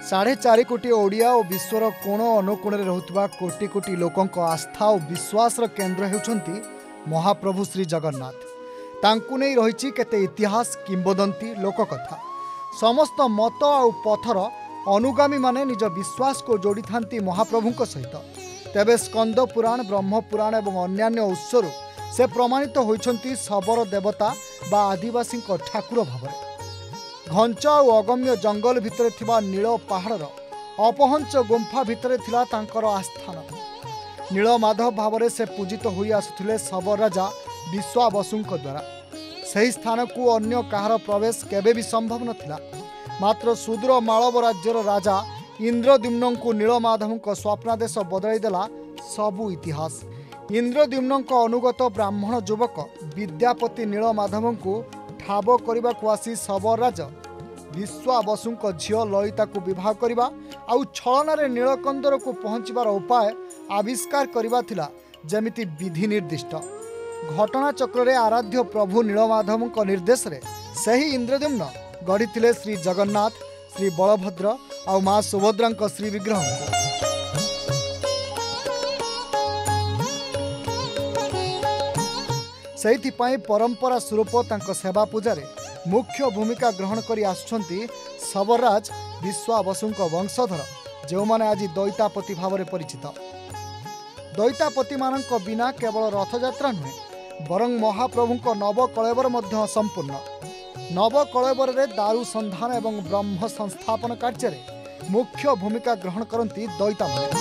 4.5 कोटी ओडिया और विश्वर कोण अनुकोण रहुतबा कोटी कोटी लोकंक आस्था और विश्वास केन्द्र हेउछंती महाप्रभु श्री जगन्नाथ। तांकु नै रहिछि केते इतिहास किंबदंती लोककथा। समस्त मत और पथर अनुगामी माने निज विश्वास को जोड़ी थांती महाप्रभुंक सहित। तेबे स्कंद पुराण, ब्रह्म पुराण एवं अन्यान्य उत्सरू से प्रमाणित होइछंती शबर देवता बा आदिवासी ठाकुर भाव। घंच और अगम्य जंगल भितर थिबा नील पहाड़र अपहंच गुंफा भितर थिला तांकर आस्थान। नीलमाधव भाव से पूजित होई आसुथिले शबर राजा विश्वावसुंक द्वारा। सही स्थान को अन्य कहार प्रवेश केबे भी संभव नथिला। मात्र सुदूर मालव राज्यर राजा इंद्रद्युम्न को नीलमाधव स्वप्नादेश बदलाई देला सबु इतिहास। इंद्रद्युम्न अनुगत ब्राह्मण युवक विद्यापति नीलमाधव को ठाब करने को आसी शबर राजा विश्वावसुंक झील ललिता को विवाह करने आउ छलनारे नीलकंदर को पहुँचबार उपाय आविष्कार करवा थिला जेमिति विधि निर्दिष्ट। घटना चक्र आराध्य प्रभु नीलमाधव निर्देश रे सही इंद्रद्युम्न गढ़ी श्री जगन्नाथ, श्री बलभद्र और माँ सुभद्रा श्री विग्रह। सेहिथिपाई परंपरा स्वरूप तांको सेवा पूजारे मुख्य भूमिका ग्रहण करी आसुछंती शबरराज विश्वावसुंक वंशधर, जो माने आज दैतापति भाव में परिचित। दैतापति मानक बिना केवल रथयात्रा नुहे बरं महाप्रभुंक नवकलेवर मध्य संपूर्ण। नवकलेवर रे दारु संधान एवं ब्रह्म संस्थापन कार्य मुख्य भूमिका ग्रहण करती दैता माने।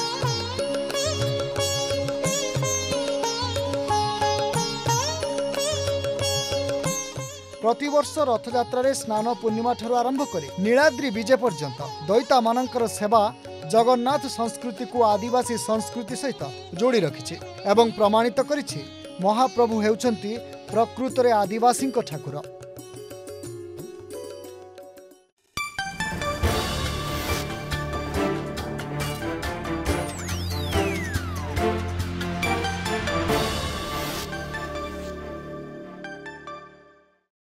प्रतिवर्ष रथयात्रा स्नान पूर्णिमा ठारू आरंभ कर नीलाद्रि विजय पर्यंत दैता मानकर सेवा जगन्नाथ संस्कृति को आदिवासी संस्कृति सहित जोड़ी रखिछि एवं प्रमाणित करिछि महाप्रभु हेउछंती प्रकृत रे आदिवासी ठाकुर।